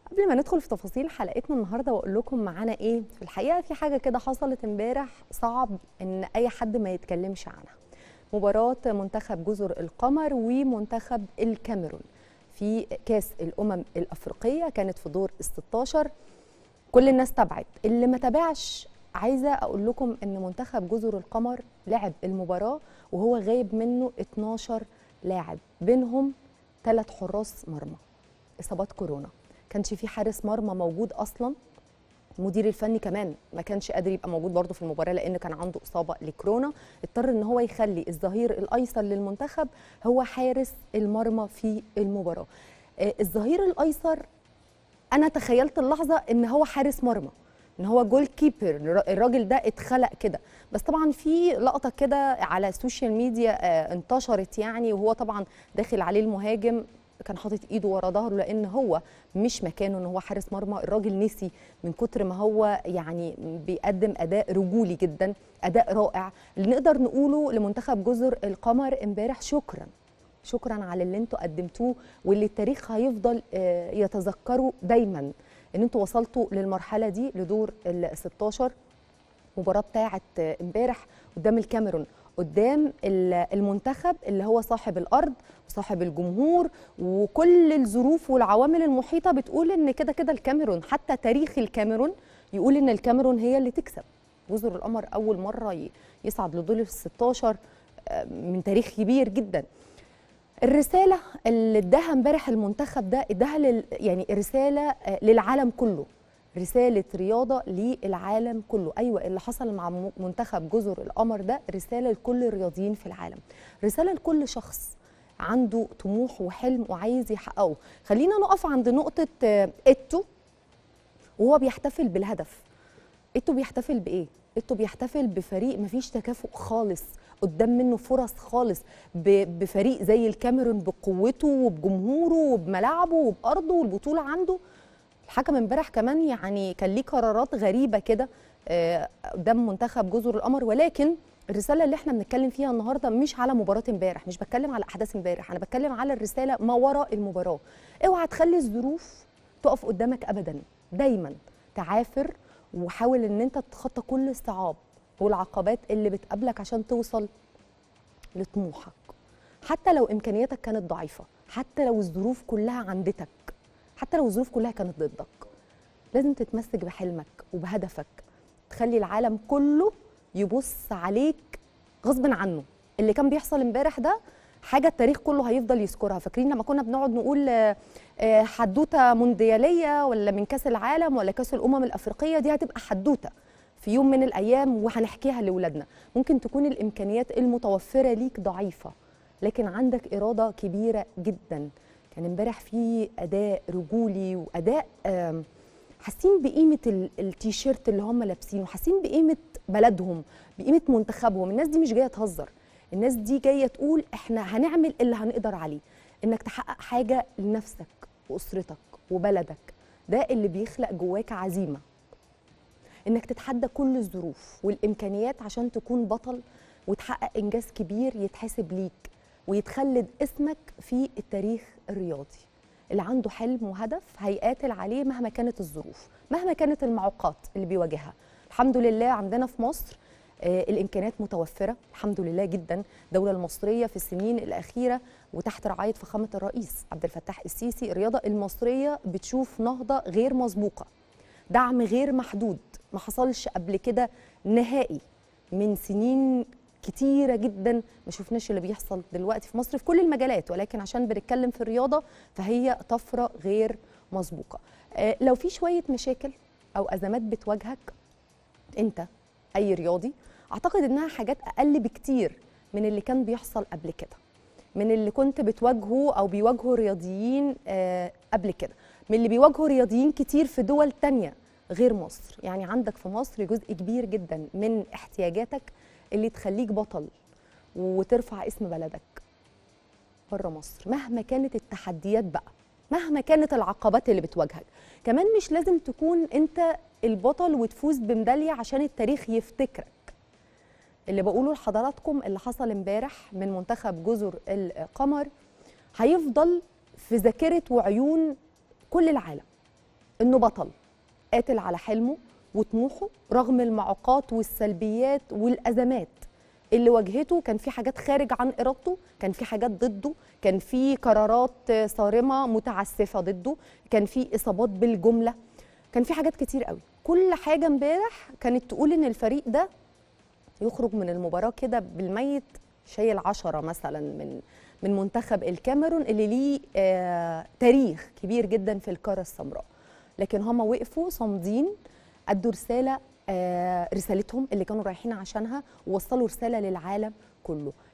قبل ما ندخل في تفاصيل حلقتنا النهارده واقول لكم معانا ايه، في الحقيقه في حاجه كده حصلت امبارح صعب ان اي حد ما يتكلمش عنها. مباراه منتخب جزر القمر ومنتخب الكاميرون في كاس الامم الافريقيه كانت في دور ال 16. كل الناس تابعت، اللي ما تابعش عايزه اقول لكم ان منتخب جزر القمر لعب المباراه وهو غايب منه 12 لاعب، بينهم 3 حراس مرمى. اصابات كورونا، كانش في حارس مرمى موجود اصلا. المدير الفني كمان ما كانش قادر يبقى موجود برضه في المباراه لان كان عنده اصابه لكورونا، اضطر ان هو يخلي الظهير الايسر للمنتخب هو حارس المرمى في المباراه. الظهير الايسر انا تخيلت اللحظه ان هو حارس مرمى، ان هو جول كيبر، الراجل ده اتخلق كده. بس طبعا في لقطه كده على السوشيال ميديا انتشرت يعني، وهو طبعا داخل عليه المهاجم كان حاطط ايده ورا ظهره لان هو مش مكانه ان هو حارس مرمى. الراجل نسي من كتر ما هو يعني بيقدم اداء رجولي جدا، اداء رائع. اللي نقدر نقوله لمنتخب جزر القمر امبارح شكرا، شكرا على اللي انتوا قدمتوه واللي التاريخ هيفضل يتذكره دايما، ان انتوا وصلتوا للمرحله دي لدور ال 16. المباراه بتاعه امبارح قدام الكاميرون، قدام المنتخب اللي هو صاحب الارض وصاحب الجمهور، وكل الظروف والعوامل المحيطه بتقول ان كده كده الكاميرون، حتى تاريخ الكاميرون يقول ان الكاميرون هي اللي تكسب. جزر القمر اول مره يصعد لدور ال 16 من تاريخ كبير جدا. الرسالة اللي اداها امبارح المنتخب ده اداها يعني رسالة للعالم كله، رسالة رياضة للعالم كله. أيوة، اللي حصل مع منتخب جزر القمر ده رسالة لكل الرياضيين في العالم، رسالة لكل شخص عنده طموح وحلم وعايز يحققه. خلينا نقف عند نقطة إيتو وهو بيحتفل بالهدف. إيتو بيحتفل بإيه؟ إيتو بيحتفل بفريق مفيش تكافؤ خالص قدام منه فرص خالص، بفريق زي الكاميرون بقوته وبجمهوره وبملاعبه وبأرضه والبطولة عنده. الحكم امبارح كمان يعني كان ليه قرارات غريبة كده قدام منتخب جزر القمر. ولكن الرسالة اللي احنا بنتكلم فيها النهاردة مش على مباراة امبارح، مش بتكلم على أحداث امبارح، أنا بتكلم على الرسالة ما وراء المباراة. اوعى تخلي الظروف تقف قدامك أبدا، دايما تعافر وحاول ان انت تتخطى كل الصعاب والعقبات اللي بتقابلك عشان توصل لطموحك، حتى لو امكانياتك كانت ضعيفه، حتى لو الظروف كلها عندتك، حتى لو الظروف كلها كانت ضدك. لازم تتمسك بحلمك وبهدفك، تخلي العالم كله يبص عليك غصب عنه. اللي كان بيحصل امبارح ده حاجه التاريخ كله هيفضل يذكرها. فاكرين لما كنا بنقعد نقول حدوته موندياليه ولا من كاس العالم ولا كاس الامم الافريقيه، دي هتبقى حدوته في يوم من الايام وهنحكيها لاولادنا. ممكن تكون الامكانيات المتوفره ليك ضعيفه لكن عندك اراده كبيره جدا. كان امبارح في اداء رجولي واداء حاسين بقيمه التيشيرت اللي هم لابسينه، حاسين بقيمه بلدهم، بقيمه منتخبهم. الناس دي مش جايه تهزر، الناس دي جايه تقول احنا هنعمل اللي هنقدر عليه. انك تحقق حاجه لنفسك واسرتك وبلدك، ده اللي بيخلق جواك عزيمه، انك تتحدى كل الظروف والامكانيات عشان تكون بطل وتحقق انجاز كبير يتحسب ليك ويتخلد اسمك في التاريخ الرياضي. اللي عنده حلم وهدف هيقاتل عليه مهما كانت الظروف، مهما كانت المعوقات اللي بيواجهها. الحمد لله عندنا في مصر الامكانيات متوفره الحمد لله جدا. الدوله المصريه في السنين الاخيره وتحت رعايه فخامه الرئيس عبد الفتاح السيسي، الرياضه المصريه بتشوف نهضه غير مسبوقه، دعم غير محدود، ما حصلش قبل كده نهائي. من سنين كتيرة جدا ما شفناش اللي بيحصل دلوقتي في مصر في كل المجالات، ولكن عشان بنتكلم في الرياضة فهي طفرة غير مسبوقة. لو في شوية مشاكل أو أزمات بتواجهك أنت أي رياضي، أعتقد إنها حاجات أقل بكتير من اللي كان بيحصل قبل كده، من اللي كنت بتواجهه أو بيواجهه رياضيين قبل كده، من اللي بيواجهوا رياضيين كتير في دول تانية غير مصر. يعني عندك في مصر جزء كبير جدا من احتياجاتك اللي تخليك بطل وترفع اسم بلدك بره مصر، مهما كانت التحديات بقى، مهما كانت العقبات اللي بتواجهك. كمان مش لازم تكون انت البطل وتفوز بميدالية عشان التاريخ يفتكرك. اللي بقوله لحضراتكم اللي حصل امبارح من منتخب جزر القمر هيفضل في ذاكرة وعيون كل العالم. انه بطل قاتل على حلمه وطموحه رغم المعوقات والسلبيات والازمات اللي واجهته. كان في حاجات خارج عن ارادته، كان في حاجات ضده، كان في قرارات صارمه متعسفه ضده، كان في اصابات بالجمله، كان في حاجات كتير قوي. كل حاجه امبارح كانت تقول ان الفريق ده يخرج من المباراه كده بالميت شايل 10 مثلا من منتخب الكاميرون اللي ليه تاريخ كبير جدا في القاره السمراء. لكن هم وقفوا صامدين، ادوا رسالتهم اللي كانوا رايحين عشانها، ووصلوا رساله للعالم كله.